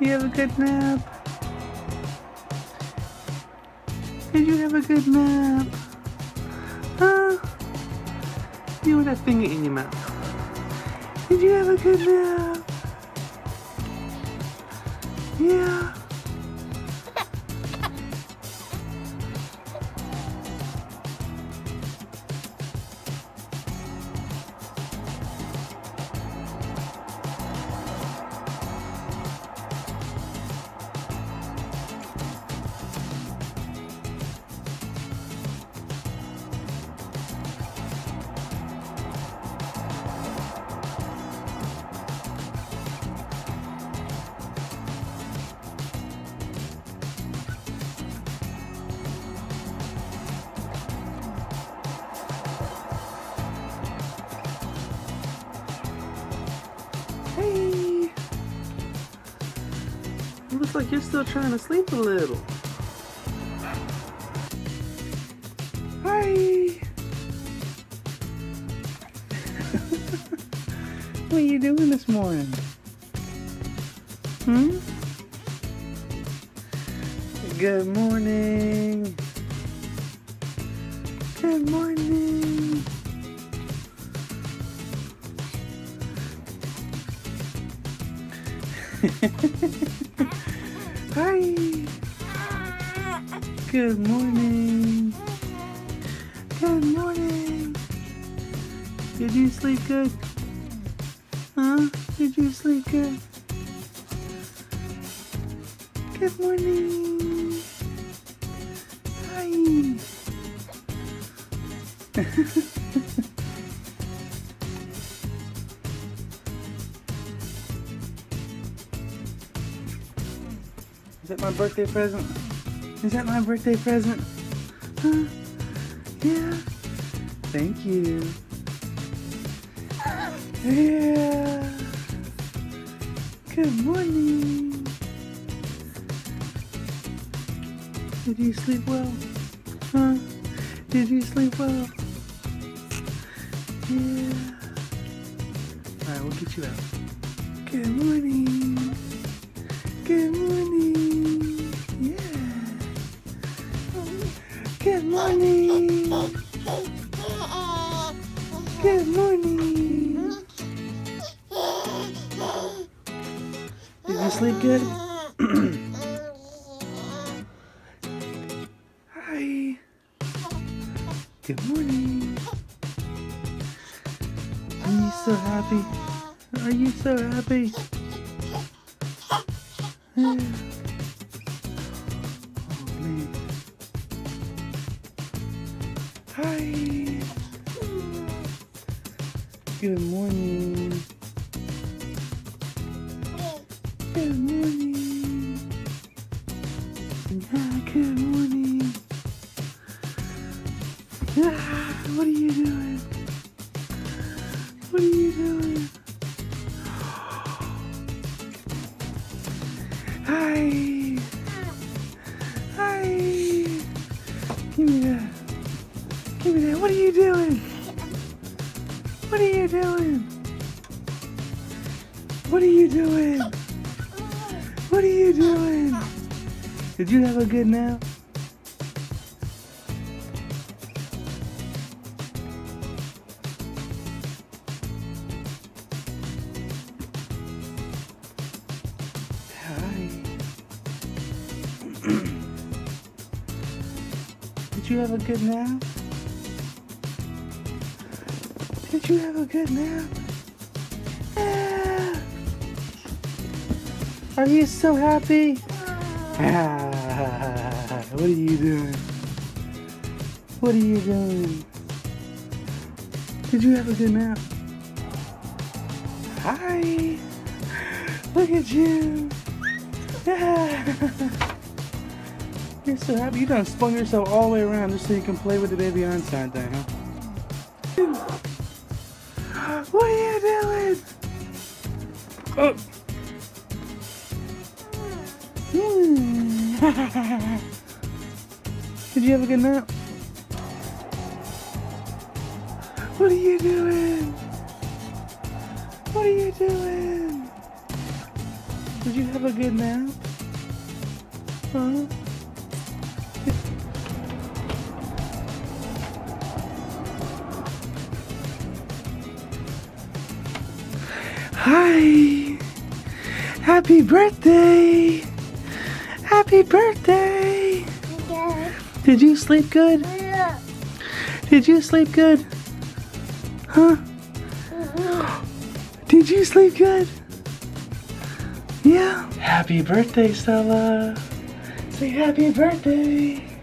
You have a good nap? Did you have a good nap? Huh? You with that finger in your mouth. Did you have a good nap? Yeah. Hey! It looks like you're still trying to sleep a little. Hi! What are you doing this morning? Hmm? Good morning! Good morning! Hi! Good morning! Good morning! Did you sleep good? Huh? Did you sleep good? Good morning! Hi! Is that my birthday present? Is that my birthday present? Huh? Yeah. Thank you. Yeah. Good morning. Did you sleep well? Huh? Did you sleep well? Yeah. Alright, we'll get you out. Good morning. Good morning. Yeah. Good morning. Good morning. Did you sleep good? Hi. Good morning. Are you so happy? Are you so happy? Yeah. Oh man. Hi. Good morning. Good morning. Yeah, good morning. Ah, what are you doing? What are you doing? Hi. Hi. Give me that. Give me that. What are you doing? What are you doing? What are you doing? What are you doing? Did you have a good nap? Hi. Did you have a good nap? Did you have a good nap? Ah. Are you so happy? Ah. What are you doing? What are you doing? Did you have a good nap? Hi. Look at you. Yeah. You're so happy. You done spun yourself all the way around just so you can play with the baby Einstein thing, huh? What are you doing? Oh. Did you have a good nap? What are you doing? What are you doing? Did you have a good nap? Huh? Hi! Happy birthday! Happy birthday! Did you sleep good? Did you sleep good? Huh? Did you sleep good? Yeah? Happy birthday, Stella! Say happy birthday!